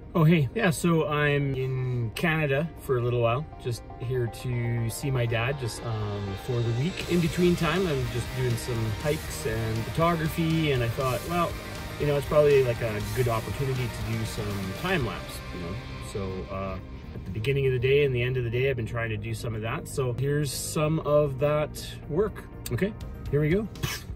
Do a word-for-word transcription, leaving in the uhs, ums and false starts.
Oh, hey. Yeah, so I'm in Canada for a little while, just here to see my dad just um, for the week. In between time, I'm just doing some hikes and photography, and I thought, well, you know, it's probably like a good opportunity to do some time-lapse, you know? So uh, at the beginning of the day and the end of the day, I've been trying to do some of that. So here's some of that work. Okay, here we go.